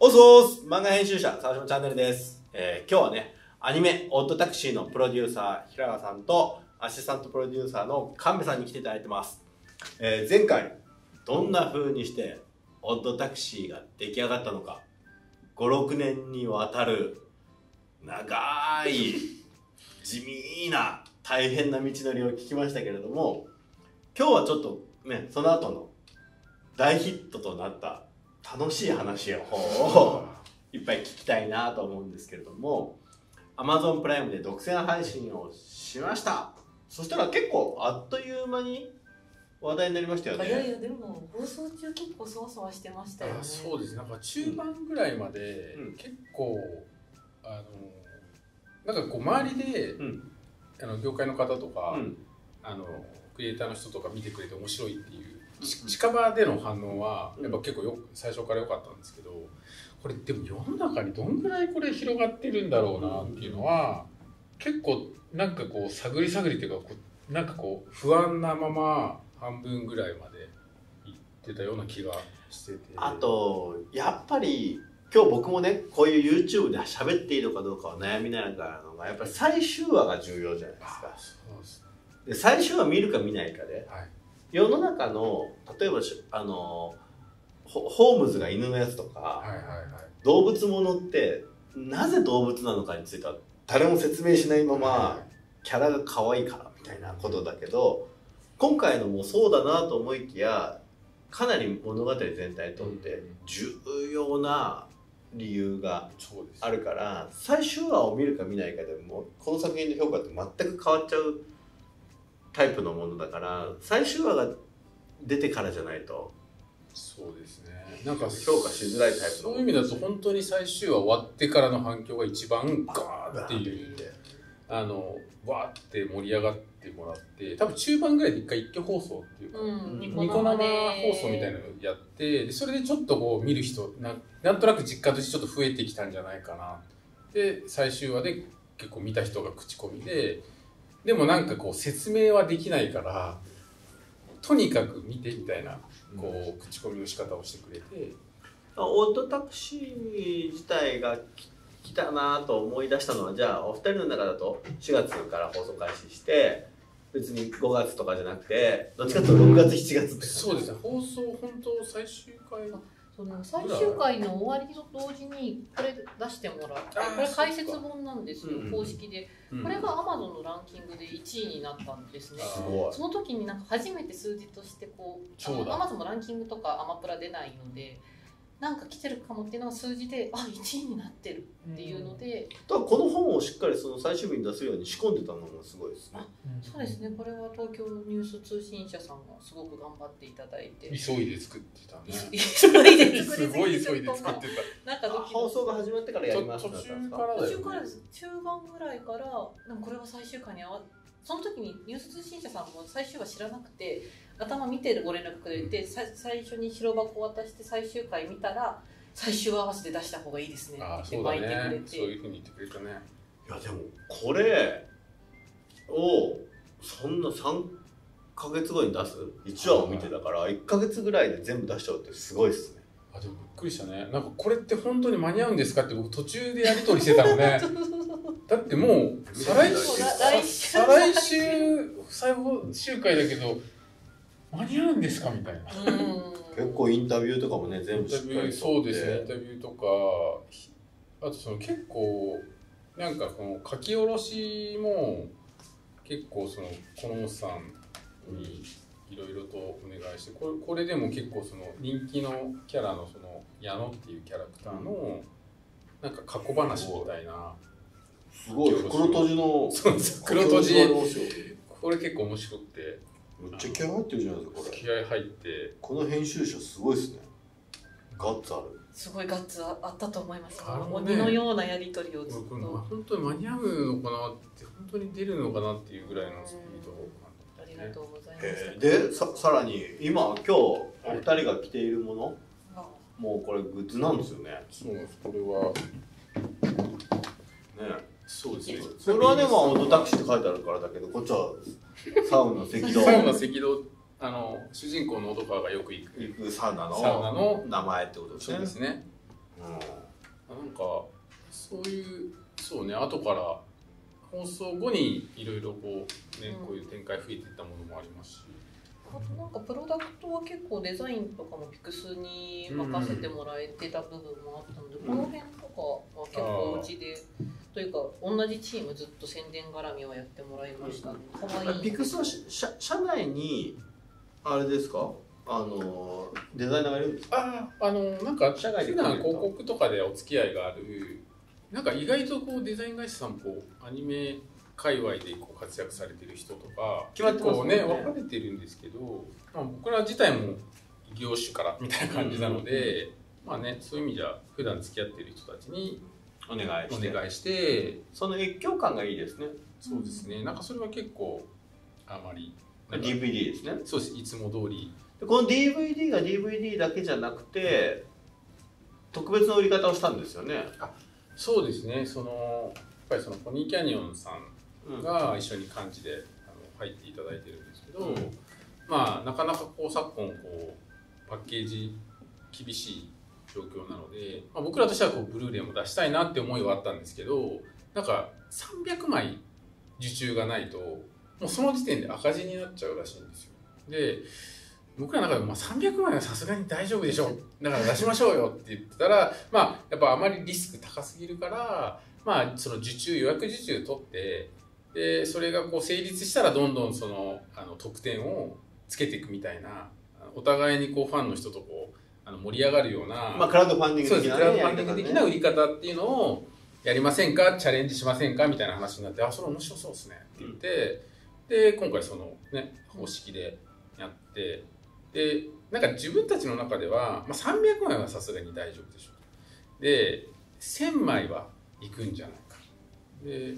おそーす漫画編集者、沢島チャンネルです。今日はね、アニメ、オッドタクシーのプロデューサー、平川さんと、アシスタントプロデューサーの神戸さんに来ていただいてます。前回、どんな風にして、オッドタクシーが出来上がったのか、5、6年にわたる、長い、地味な、大変な道のりを聞きましたけれども、今日はちょっとね、その後の大ヒットとなった楽しい話の方をいっぱい聞きたいなと思うんですけれども、 Amazon プライムで独占配信をしました。そしたら結構あっという間に話題になりましたよね。 いやいや、でも放送中結構そわそわしてましたよね。 そうです。なんか中盤ぐらいまで結構、なんかこう周りで、業界の方とか、クリエイターの人とか見てくれて面白いっていう、近場での反応はやっぱ結構最初から良かったんですけど、これでも世の中にどんぐらいこれ広がってるんだろうなっていうのは結構なんかこう探りっていうか、なんかこう不安なまま半分ぐらいまでいってたような気がしてて、 あとやっぱり今日僕もね、こういう YouTube で喋っていいのかどうかを悩みながらのが、やっぱり最終話が重要じゃないですか。 そうですね。 で、最終話見るか見ないかで、世の中の例えばホームズが犬のやつとか、動物ものってなぜ動物なのかについては誰も説明しないまま、キャラが可愛いからみたいなことだけど、今回のもそうだなと思いきや、かなり物語全体にとって重要な理由があるから、最終話を見るか見ないかでもこの作品の評価って全く変わっちゃうタイプのものだから、最終話が出てからじゃないと。 そうですね。なんか評価しづらいタイプの。 そういう意味だと本当に最終話終わってからの反響が一番ガーっていうわーって盛り上がってもらって、多分中盤ぐらいで一挙放送っていうか、ニコ生放送みたいなのをやって、でそれでちょっとこう見る人なんとなく実感としてちょっと増えてきたんじゃないかな。で最終話で結構見た人が口コミで、でもなんかこう説明はできないからとにかく見てみたいなこう口コミの仕方をしてくれて、 オッドタクシー自体が来たなと思い出したのは、じゃあお二人の中だと4月から放送開始して、別に5月とかじゃなくてどっちかというと6月7月って。 そうですね。放送本当最終回最終回の終わりと同時にこれ出してもらって、これ解説本なんですよ、公式で。これが Amazon のランキングで1位になったんですね。その時になんか初めて数字としてこう、Amazon のランキングとかアマプラ出ないので、なんか来てるかもっていうのが数字で、1位になってるっていうので、 だからこの本をしっかりその最終日に出せるように仕込んでたのもすごいですね。 そうですね。これは東京ニュース通信社さんがすごく頑張っていただいて、 急いで作ってたね。 すごい急いで作ってた。 なんか放送が始まってからやります。 途中からです。中盤ぐらいから、でもこれは最終回にその時にニュース通信社さんも最終話知らなくて、頭見てるご連絡くれて、最初に白箱を渡して最終回見たら最終話合わせて出した方がいいですねって巻いてくれて、 そういう風に言ってくれたね。 いやでもこれをそんな3ヶ月後に出す1話を見てだから1ヶ月ぐらいで全部出しちゃうってすごいですね。 でもびっくりしたね。なんかこれって本当に間に合うんですかって僕途中でやり取りしてたのね。だってもう再来週最終回だけど間に合うんですかみたいな。 結構インタビューとかもね全部しっかり。 そうですね。インタビューとか、あとその結構なんかこの書き下ろしも結構そのこのさんにいろいろとお願いして、これでも結構その人気のキャラのその矢野っていうキャラクターのなんか過去話みたいな。 すごい黒閉じの。 そうです。黒閉じ。これ結構面白くて。 めっちゃ気合入ってるじゃないですかこれ。 気合入って。 この編集者すごいですね。ガッツある。 すごいガッツあったと思います。鬼のようなやり取りをずっと。 本当に間に合うのかなって、本当に出るのかなっていうぐらいのスピード。 ありがとうございます。 でさらに今日お二人が着ているもの、もうこれグッズなんですよね。 そうです。これはね。 そうですね。 それはね、オッドタクシーって書いてあるからだけど、こっちはサウナ赤道。 サウナ赤道、主人公のオドカーがよく行くサウナの名前ってことですね。 そうですね。 なんかそういうそうね後から放送後にいろいろこうね、こういう展開増えていったものもありますし。 あとなんかプロダクトは結構デザインとかもピクスに任せてもらえてた部分もあったので、この辺とかは結構うちでというか同じチームずっと宣伝絡みはやってもらいましたね。 ピクスは社内にあれですかデザイナーがいるんですか？ なんか社外で普段広告とかでお付き合いがあるなんか意外とこうデザイン会社さんこうアニメ界隈でこう活躍されてる人とか結構ね分かれてるんですけど、まあ、僕ら自体も異業種からみたいな感じなので、まあねそういう意味じゃ普段付き合ってる人たちにお願いしてその越境感がいいですね。 そうですね。なんかそれは結構あまり DVD ですね。 そうです。いつも通り。 この DVD が DVD だけじゃなくて特別な売り方をしたんですよね。 そうですね。やっぱりそのポニーキャニオンさんが一緒に幹事で入っていただいてるんですけど、まあなかなかこう昨今こうパッケージ厳しい状況なので、まあ、僕らとしてはこうブルーレイも出したいなって思いはあったんですけど、なんか300枚受注がないともうその時点で赤字になっちゃうらしいんですよ。で僕らの中でも300枚はさすがに大丈夫でしょう、だから出しましょうよって言ってたら、まあやっぱあまりリスク高すぎるから、まあその予約受注取って、でそれがこう成立したらどんどん得点をつけていくみたいな、お互いにこうファンの人とこう盛り上がるような、 まあクラウドファンディング的な、 クラウドファンディング的な売り方っていうのをやりませんか、チャレンジしませんかみたいな話になって、それ面白そうですねって言って、で今回そのね方式でやって、でなんか自分たちの中では、まあ、300枚はさすがに大丈夫でしょう、で1000枚はいくんじゃないか、で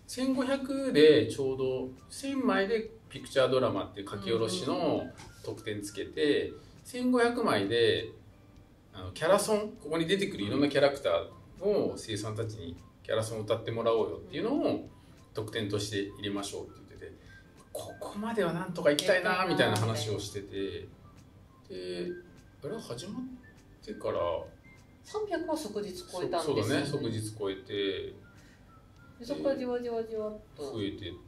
1500でちょうど1000枚でピクチャードラマっていう書き下ろしの得点つけて、1500枚でキャラソン、ここに出てくるいろんなキャラクターを声優さんたちにキャラソンを歌ってもらおうよっていうのを得点として入れましょうって言ってて、ここまではなんとか行きたいなみたいな話をしてて、であれは始まってから 300は即日超えたんですよね。 そうだね、即日超えて、 でそこからじわじわじわっと増えていって、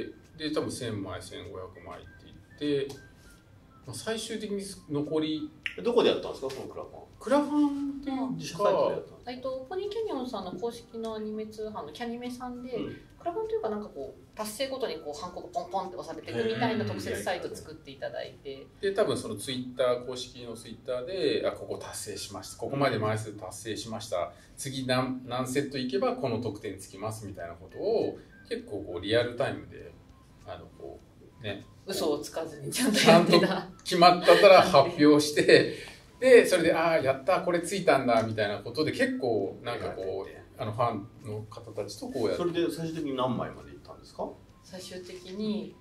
で多分1000枚1500枚っていって、まあ、最終的に残りどこでやったんですか、そのクラファンっていう自社サイトでやったんですか？ ポニーキャニオンさんの公式のアニメ通販のキャニメさんで、クラファンというかなんかこう達成ごとにこうハンコがポンポンって押されていくみたいな特設サイト作っていただいて、 で多分そのツイッター公式のツイッターでここ達成しました、ここまで枚数達成しました、次何セットいけばこの得点つきますみたいなことを結構こうリアルタイムでこうね嘘をつかずにちゃんとやってた、 決まったら発表してでそれでやったこれついたんだみたいなことで結構なんかこうファンの方たちとこうやって、 それで最終的に何枚までいったんですか？ 最終的に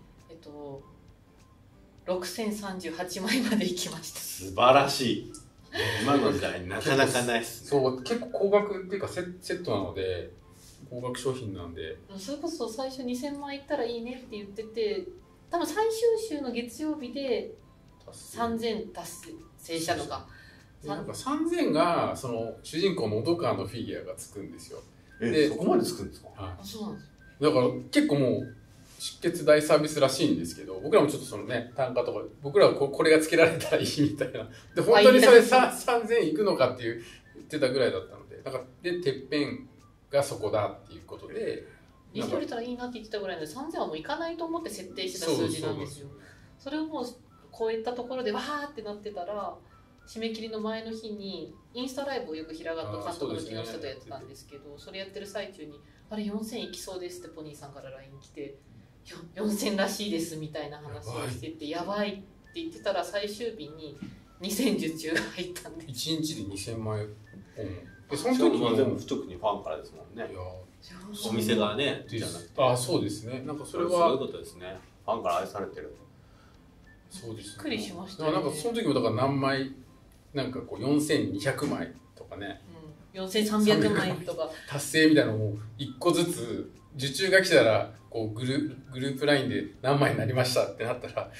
6038枚までいきました。 素晴らしい。今の時代なかなかないっすね。 そう結構高額っていうかセットなので高額商品なんで、 それこそ最初2000枚いったらいいねって言ってて、多分最終週の月曜日で3000達成したのか。 なんか3000がその主人公の音川のフィギュアがつくんですよ。 でそこまでつくんですか？ はい、そうなんです。 だから結構もう出血大サービスらしいんですけど、僕らもちょっとそのね単価とか僕らはこれがつけられたらいいみたいな、で本当にそれ3000いくのかって言ってたぐらいだったので、だからでてっぺんがそこだっていうことで利用れたらいいなって言ってたぐらいなので、3000はもういかないと思って設定してた数字なんですよ。それをもう超えたところでわーってなってたら、締め切りの前の日にインスタライブをよく平方監督の木下とやってたんですけど、それやってる最中にあれ4000いきそうですってポニーさんから LINE 来て、4000らしいですみたいな話をしてて、やばいって言ってたら最終日に2000受注が入ったんで、 1日で2000枚でその時も全部特にファンからですもんね。お店がねじゃなくて、 そうですね。なんかそれはそういうことですね。ファンから愛されてる。 そうですね。 びっくりしましたね。 なんかその時もだから何枚なんかこう4200枚とかね、 4300枚とか達成みたいなのを1個ずつ受注が来たらこうグループ LINE で何枚になりましたってなったら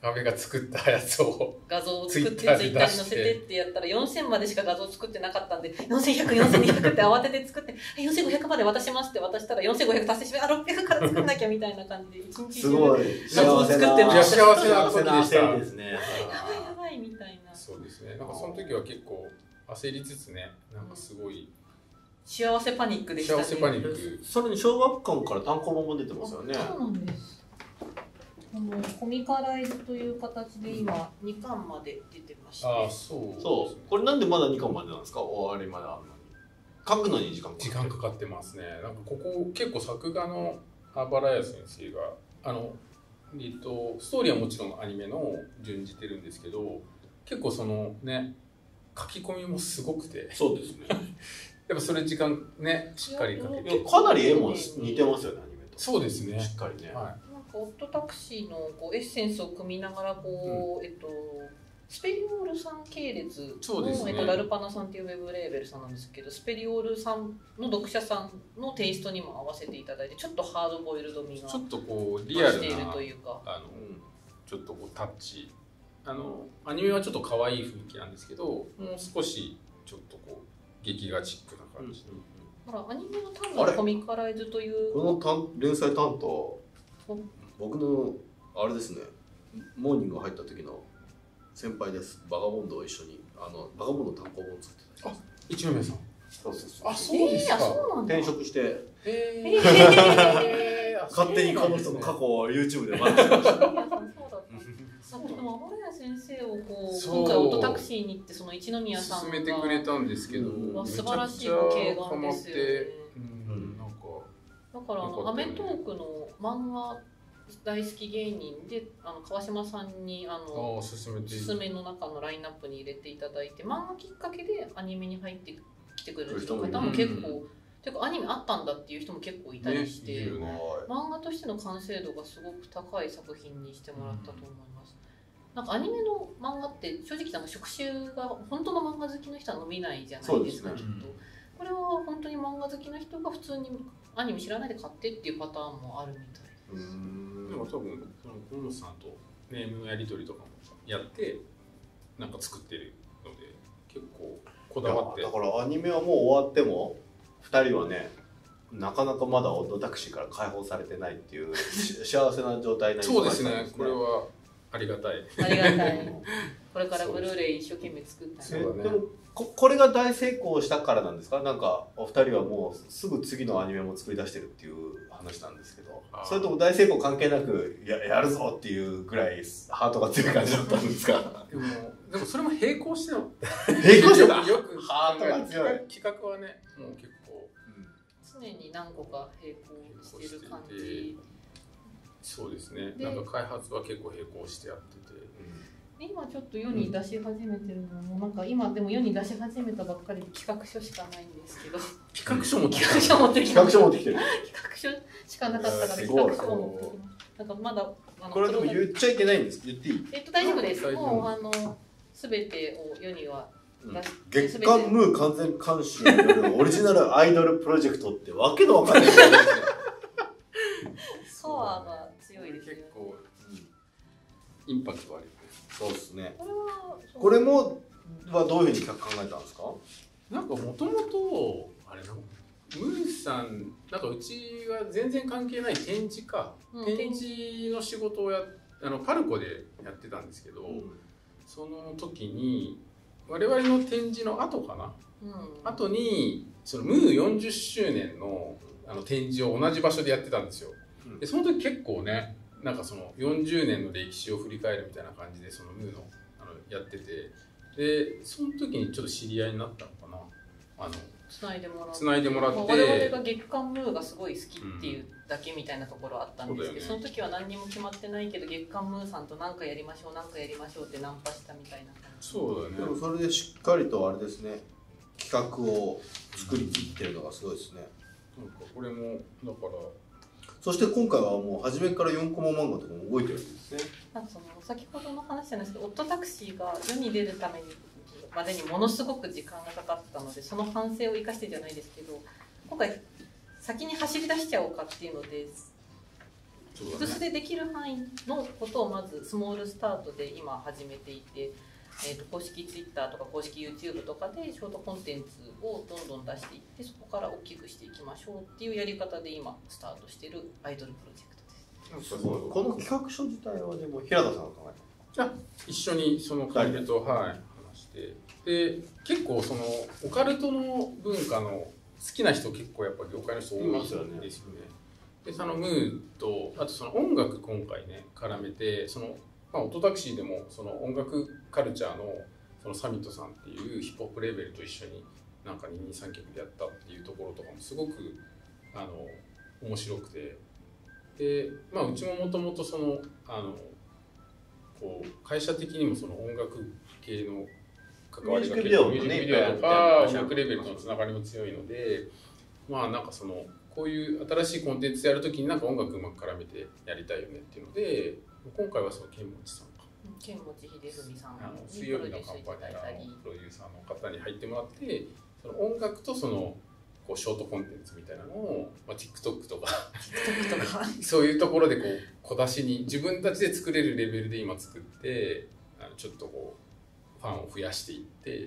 壁が作ったやつを画像を作ってツイッターに載せてってやったら4000までしか画像作ってなかったんで4100、4200って慌てて作って4500まで渡しますって渡したら4500達成して600から作んなきゃみたいな感じで一日中画像を作ってました。 幸せな時でした。 ですね。 やばいみたいな。 そうですね。なんかその時は結構焦りつつね、なんかすごい幸せパニックでしたね。 幸せパニック。 それに小学館から単行本も出てますよね。 そうなんです。コミカライズという形で今2巻まで出てまして。 ああ、そう。 そう。これなんでまだ2巻までなんですか？終わりまであるのに。書くのに時間かかってますね。なんかここ結構作画の原谷先生がストーリーはもちろんアニメの準じてるんですけど、結構そのね書き込みもすごくて。 そうですね。 やっぱそれ時間ねしっかりかけて。 かなり絵も似てますよね、アニメと。 そうですね。 しっかりね。 なんかオットタクシーのエッセンスを組みながらスペリオールさん系列の、ラルパナさんっていうウェブレーベルさんなんですけど、スペリオールさんの読者さんのテイストにも合わせていただいて、ちょっとハードボイルド味がちょっとこうリアルなしているというか、 ちょっとこうタッチアニメはちょっこう可愛い雰囲気なんですけど、もう少しちょっとこう劇画チックな感じで、 だからアニメの単なるコミカライズというこの連載担当、僕のあれですね、モーニング入った時の先輩です。バガボンドを一緒にバガボンド単行本を作ってた。 一宮さん。 そうそうそう。 あ、そうですか。 転職して、勝手にこの人の過去を YouTube で学んでました。 でも天谷先生を今回オットタクシーに行ってその一宮さんが勧めてくれたんですけど、 素晴らしいご経験ですよね。だからアメトークの漫画大好き芸人で川島さんにおすすめの中のラインナップに入れていただいて、漫画きっかけでアニメに入ってきてくれる人も結構、てかアニメあったんだっていう人も結構いたりして、漫画としての完成度がすごく高い作品にしてもらったと思います。なんかアニメの漫画って正直触手が本当の漫画好きの人は伸びないじゃないですか、きっと。これは本当に漫画好きの人が普通にアニメ知らないで買ってっていうパターンもあるみたいです。 でも多分河本さんとネームのやり取りとかもやってなんか作ってるので結構こだわって。 だからアニメはもう終わっても2人はねなかなかまだオットタクシーから解放されてないっていう幸せな状態になりそうですね。これはありがたい。 ありがたい。これからブルーレイ一生懸命作ったね。でもこれが大成功したからなんですか？なんかお二人はもうすぐ次のアニメも作り出してるっていう話なんですけど、それとも大成功関係なくやるぞっていうぐらいハートが強い感じだったんですか？ でもそれも並行しての並行してた。 よくハートが強い。 企画はねもう結構常に何個か並行してる感じ。 そうですね。なんか開発は結構並行してやってて。 今ちょっと世に出し始めてるのもなんか今でも世に出し始めたばっかりで企画書しかないんですけど。 企画書持ってきてる。 企画書持ってきてる。 企画書しかなかったから企画書を持ってきます。なんかまだこれでも言っちゃいけないんです。言っていい？ 大丈夫です。もうすべてを世には。 月刊ムー完全監修によるオリジナルアイドルプロジェクトってわけのわかんない。 パワーが強いですね。 結構インパクトある。 そうですね。これもはどういうふうに考えたんですか？ なんかもともとあれなムーさんなんかうちは全然関係ない展示か、展示の仕事をパルコでやってたんですけど、その時に我々の展示の後かな、後にそのムー40周年の展示を同じ場所でやってたんですよ。でその時結構ねなんかその40年の歴史を振り返るみたいな感じでそのムーのやってて、でその時にちょっと知り合いになったのかな、 つないでもらって、我々が月刊ムーがすごい好きっていうだけみたいなところあったんですけど、その時は何にも決まってないけど月刊ムーさんと何かやりましょう何かやりましょうってナンパしたみたいな感じ。 そうだね。 でもそれでしっかりとあれですね、企画を作りきってるのがすごいですね。 なんかこれもだからそして今回はもう初めから4コマ漫画とかも動いてるんですね。 なんかその先ほどの話なんですけど、オットタクシーが世に出るためにまでにものすごく時間がかかったので、その反省を生かしてじゃないですけど、今回先に走り出しちゃおうかっていうのでグスでできる範囲のことをまずスモールスタートで今始めていて、公式 Twitter とか公式 YouTube とかでショートコンテンツをどんどん出していって、そこから大きくしていきましょうっていうやり方で今スタートしているアイドルプロジェクトです。 すごい。この企画書自体はでも平田さんが考えた？ 一緒にそのカルトと話して、で結構そのオカルトの文化の好きな人結構やっぱ業界の人多いですよね。でそのムーとあとその音楽今回ね絡めて、そのオトタクシーでもその音楽カルチャーのそのサミットさんっていうヒップホップレーベルと一緒になんか二人三脚でやったっていうところとかもすごく面白くて、でうちももともとそのこう会社的にもその音楽系の関わりが結構ミュージックビデオとか音楽レベルとのつながりも強いので、なんかそのこういう新しいコンテンツやるときになんか音楽うまく絡めてやりたいよねっていうので、今回はその剣持さんか剣持秀文さん水曜日のカンパニーのプロデューサーの方に入ってもらって、その音楽とそのこうショートコンテンツみたいなのを、TikTok とかそういうところでこう小出しに自分たちで作れるレベルで今作って、ちょっとこうファンを増やしていって、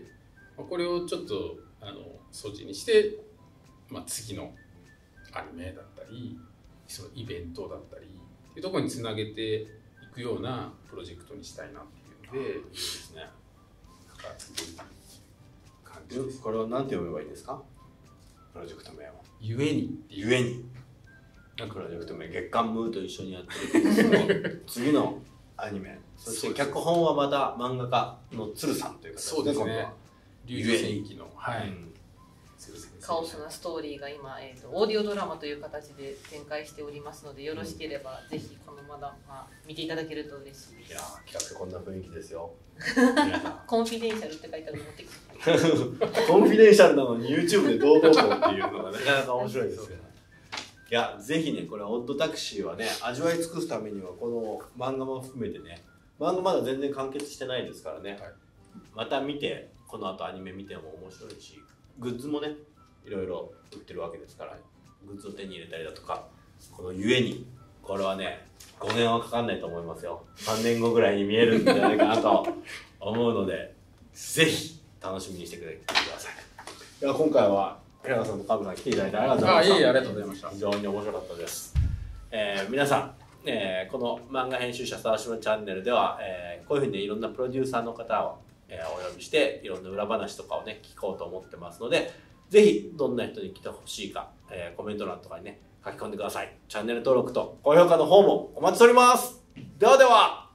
これをちょっと措置にして、次のアニメだったりそのイベントだったりっていうところにつなげていくようなプロジェクトにしたいなっていうので、いいですね。なんかすごい感じです。 これは何て読めばいいですか？プロジェクト名は。 ゆえにっていう。 ゆえに。プロジェクト名、月刊ムーと一緒にやってる次のアニメ。そして脚本はまた漫画家の鶴さんという方そうですね。龍樹戦記の。はい。 カオスなストーリーが今、オーディオドラマという形で展開しておりますので、よろしければぜひこのまま見ていただけると嬉しいです。 いやー、企画こんな雰囲気ですよ。 コンフィデンシャルって書いてあるの持ってきて。 コンフィデンシャルなのに YouTube で堂々とっていうのがなかなか面白いですよね。いや、ぜひね、これオッドタクシーはね、味わい尽くすためにはこの漫画も含めてね、漫画まだ全然完結してないですからね、また見て、この後アニメ見ても面白いし、グッズもね、いろいろ売ってるわけですから、グッズを手に入れたりだとか、このゆえに、これはね、5年はかかんないと思いますよ。3年後ぐらいに見えるんじゃないかなと思うので、ぜひ楽しみにしてください。いや、今回は平野さんとカブさん来ていただいてありがとうございました。 ありがとうございました。 非常に面白かったです。皆さん、この漫画編集者沢島チャンネルでは、こういうふうにいろんなプロデューサーの方を、お呼びしていろんな裏話とかをね聞こうと思ってますので、ぜひどんな人に来てほしいか、コメント欄とかにね書き込んでください。チャンネル登録と高評価の方もお待ちしております。ではでは。